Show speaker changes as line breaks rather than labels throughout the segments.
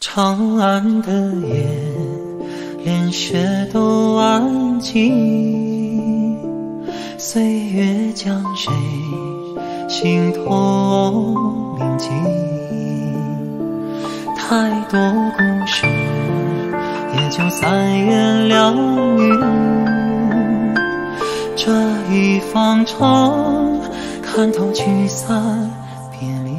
长安的夜，连雪都安静，岁月将谁心头铭记？太多故事，也就三言两语。这一方长，看透聚散别离。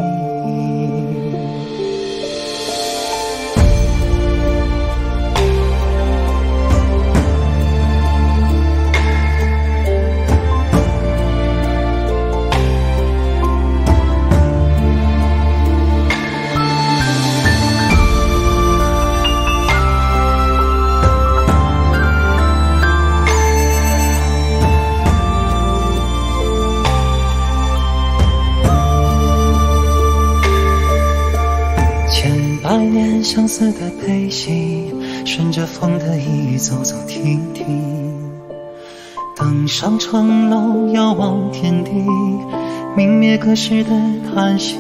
百年相似的悲喜，顺着风的意走走停停，登上城楼遥望天地，泯灭隔世的叹息。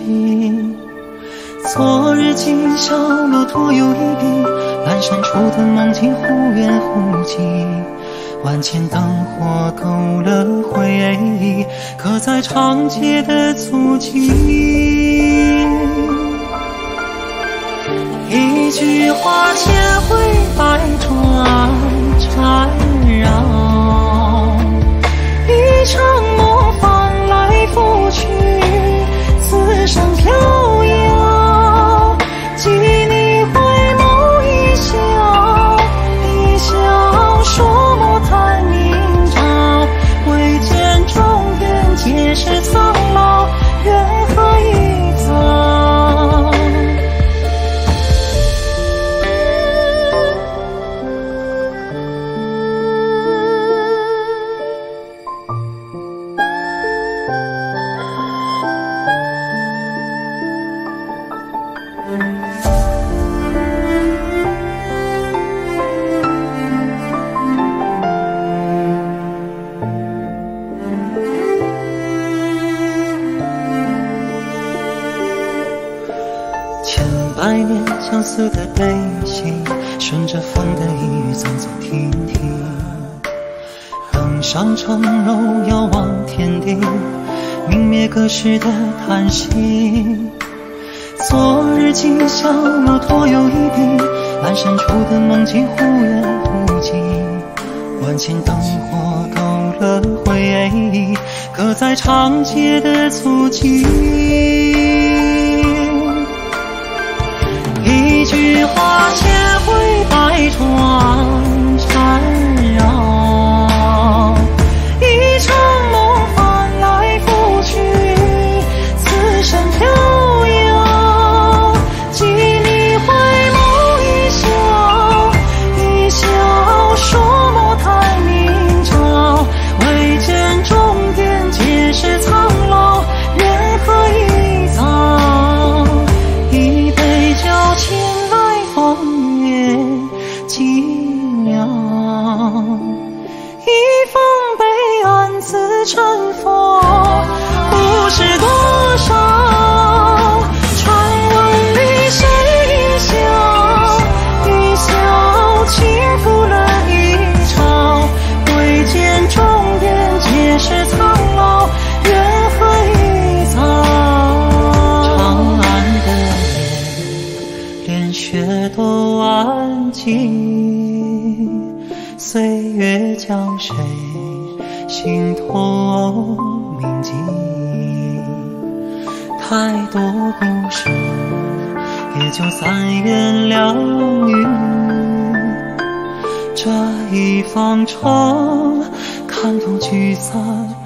昨日今宵又徒有一笔，阑珊处的梦境忽远忽近，万千灯火勾勒回忆，刻在长街的足迹。一句话千回百转缠绕，一场梦翻来覆去，此生飘摇。记你回眸一笑，一笑说莫谈明朝，唯见中原皆是苍老，缘何一遭。百年相似的悲喜，顺着风的意走走停停，登上城楼遥望天地，泯灭隔世的叹息。昨日今宵又徒有一笔，阑珊处的梦境忽远忽近，万千灯火勾勒回忆，刻在长街的足迹。一句话千回百转缠绕，一场梦翻来覆去，此生飘摇。记你回眸一笑，一笑说莫谈明朝，唯见终点皆是苍老，缘何一遭。一杯酒醒来风月寂寥，一方悲暗自成佛，故事多少，传闻里谁一笑，一笑轻负了一朝，唯见终点皆是苍老，缘何一遭。长安的夜，连雪都安静，岁月将谁心头铭记。太多故事，也就三言两语。这一方长，看透聚散